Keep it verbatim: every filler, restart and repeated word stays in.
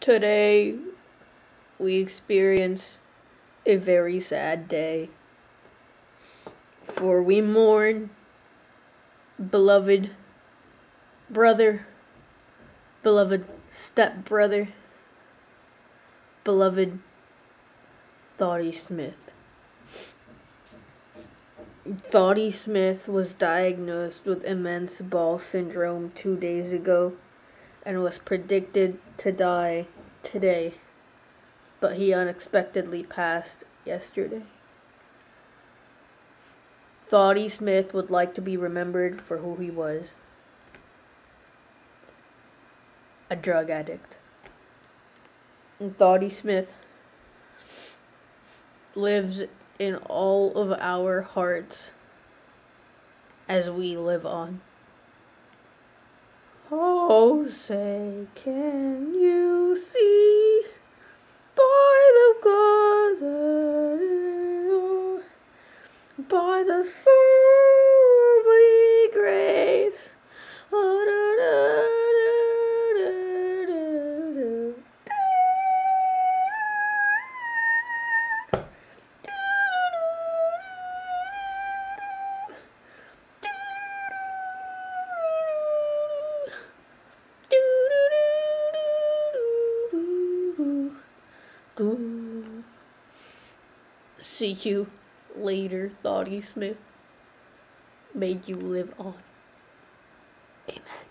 Today, we experience a very sad day, for we mourn beloved brother, beloved stepbrother, beloved Thotty Smith. Thotty Smith was diagnosed with immense ball syndrome two days ago and was predicted to die today, but he unexpectedly passed yesterday. Thotty Smith would like to be remembered for who he was: a drug addict. And Thotty Smith lives in all of our hearts as we live on. Oh, say, can you see by the God, by the sorely grace, see you later, Thotty Smith. May you live on. Amen.